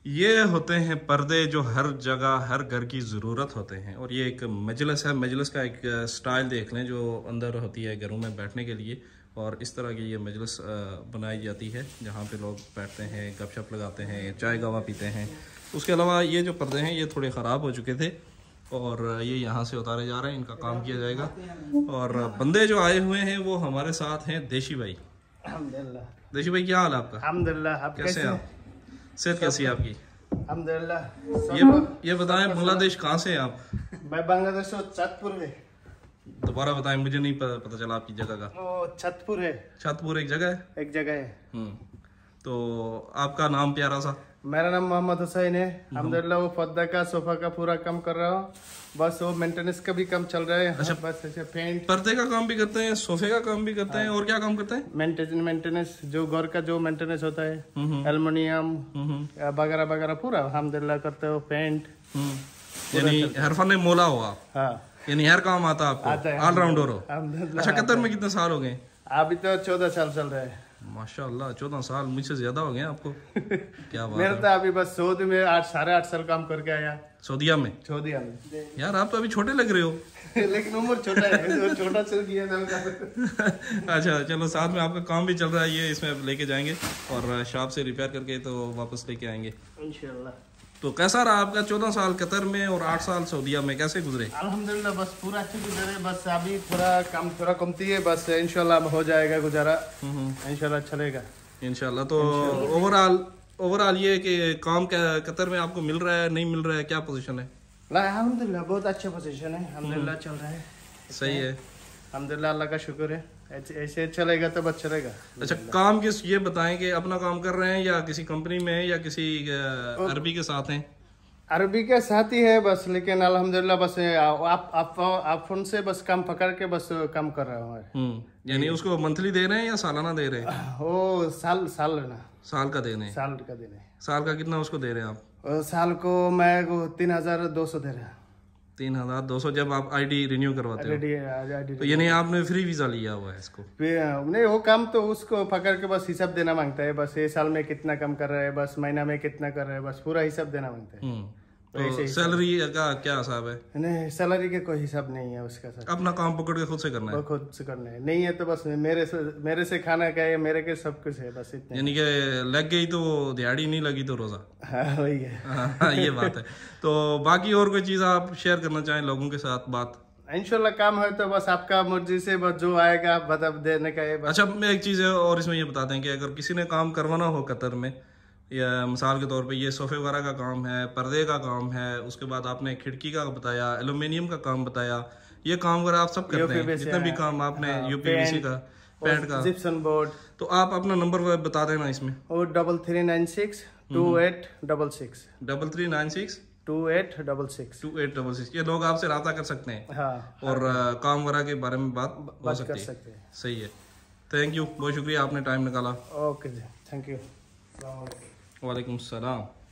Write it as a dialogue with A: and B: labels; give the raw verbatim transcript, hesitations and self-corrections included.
A: ये होते हैं पर्दे जो हर जगह हर घर की ज़रूरत होते हैं। और ये एक मजलिस है, मजलिस का एक स्टाइल देख लें जो अंदर होती है घरों में बैठने के लिए। और इस तरह की ये मजलिस बनाई जाती है जहाँ पे लोग बैठते हैं, गपशप लगाते हैं, चाय गावा पीते हैं। उसके अलावा ये जो पर्दे हैं ये थोड़े ख़राब हो चुके थे और ये यहाँ से उतारे जा रहे हैं, इनका काम किया जाएगा। और बंदे जो आए हुए हैं वो हमारे साथ हैं देशी भाई।
B: अल्हम्दुलिल्लाह।
A: देशी भाई क्या हाल है आपका?
B: अल्हम्दुलिल्लाह। आप
A: कैसे हैं आप? सेहत कैसी है आपकी?
B: अल्हम्दुलिल्लाह।
A: ये ये बताएं बांग्लादेश कहाँ से हैं आप?
B: मैं बांग्लादेश से छतपुर है।
A: दोबारा बताएं, मुझे नहीं पता, पता चला आपकी जगह का।
B: वो छतपुर है।
A: छतपुर एक जगह है?
B: एक जगह है।
A: हम्म। तो आपका नाम प्यारा सा?
B: मेरा नाम मोहम्मद हुसैन है। अल्हम्दुलिल्लाह वो पर्दा का सोफा का पूरा काम कर रहा हूँ। बस वो मेंटेनेंस का भी काम चल रहा है। अच्छा, बस ऐसे पेंट
A: पर्दे का काम भी करते हैं, सोफे का काम भी करते हैं, और क्या काम करते हैं?
B: मेंटेनेंस मेंटेनेंस जो घर का जो मेंटेनेंस होता है, एल्युमिनियम वगैरह वगैरह पूरा अल्हम्दुलिल्लाह करते हो। पेंट
A: यानी हर फन मोला हो आप?
B: हाँ,
A: यानी हर काम आता है आपको, ऑलराउंडर हो। अच्छा, कतर में कितने साल हो गए?
B: अभी तो चौदह साल चल रहा है।
A: माशाल्लाह, चौदह साल मुझसे ज्यादा हो गए आपको। क्या बात
B: मेरा
A: है।
B: तो अभी बस सऊदी में आठ साढ़े आठ साल काम करके आया।
A: सऊदीया में?
B: सऊदीया में।
A: यार आप तो अभी छोटे लग रहे हो।
B: लेकिन उम्र छोटा है, छोटा चल गया था।
A: अच्छा चलो, साथ में आपका काम भी चल रहा है, ये इसमें लेके जाएंगे और शॉप से रिपेयर करके तो वापस लेके आएंगे
B: इंशाल्लाह।
A: तो कैसा रहा आपका चौदह साल कतर में और आठ साल सऊदीया में, कैसे गुजरे?
B: अल्हम्दुलिल्लाह बस पूरा अच्छे गुजरे। बस अभी थोड़ा काम थोड़ा कमती है, बस इंशाल्लाह हो जाएगा गुजारा। इंशाल्लाह चलेगा
A: इंशाल्लाह। तो ओवरऑल ओवरऑल ये कि काम कतर में आपको मिल रहा है, नहीं मिल रहा है, क्या पोजीशन है?
B: अल्हम्दुलिल्लाह बहुत अच्छा पोजीशन है। अल्हम्दुलिल्लाह चल रहा है,
A: सही है।
B: अल्हम्दुलिल्लाह, अल्लाह का शुक्र है। ऐसे चलेगा तो बस चलेगा।
A: अच्छा, काम किस, ये बताएं कि अपना काम कर रहे हैं या किसी कंपनी में है या किसी अरबी के साथ हैं?
B: अरबी के साथ ही है बस, लेकिन अल्हम्दुलिल्लाह बस आप आप आप फोन से बस काम पकड़ के बस काम कर रहा हूँ।
A: यानी उसको मंथली दे रहे हैं या सालाना दे रहे हैं?
B: वो साल साल ना
A: साल का दे रहे हैं।
B: साल का दे रहे हैं।
A: साल का कितना उसको दे रहे हैं आप?
B: साल को मैं तीन हजार दो सौ दे रहा हूँ। तीन
A: हजार दो सौ जब आप आईडी रिन्यू करवाते हो तो यानी आपने फ्री वीजा लिया हुआ है इसको?
B: नहीं, वो काम तो उसको पकड़ के बस हिसाब देना मांगता है। बस ये साल में कितना काम कर रहा है, बस महीना में कितना कर रहा है, बस पूरा हिसाब देना मांगता है।
A: तो सैलरी का क्या हिसाब है?
B: नहीं, सैलरी का कोई हिसाब नहीं है उसका सर।
A: अपना काम पकड़ के खुद से करना है?
B: खुद से करना है। नहीं है तो बस मेरे से मेरे से खाना का है, मेरे के सब कुछ है, बस इतना।
A: यानी कि लग गई तो दिहाड़ी, नहीं लगी तो रोजा।
B: हाँ वही है।
A: हाँ, ये बात है। तो बाकी और कोई चीज आप शेयर करना चाहें लोगों के साथ बात?
B: इंशाल्लाह काम है तो बस आपका मर्जी से बस जो आएगा बता देने का है।
A: अच्छा, मैं एक चीज है और इसमें ये बताते हैं कि अगर किसी ने काम करवाना हो कतर में, या मिसाल के तौर पे ये सोफे वगैरह का काम है, पर्दे का काम है, उसके बाद आपने खिड़की का बताया, एल्यूमिनियम का काम बताया, ये काम वगैरह आप सब करते हैं? जितना भी काम आपने, यूपीवीसी का, पेंट का, जिप्सम बोर्ड, तो आप अपना नंबर बता देना इसमें।
B: और double three nine six two eight double six
A: double three nine six
B: two eight double six two
A: eight double six ये लोग आपसे रब्ता कर सकते हैं।
B: हाँ,
A: और हाँ, काम वगैरह के बारे में बात हो सकती
B: कर सकते हैं।
A: सही है। थैंक यू, बहुत शुक्रिया आपने टाइम निकाला।
B: ओके जी, थैंक यू।
A: वालेकुम सलाम।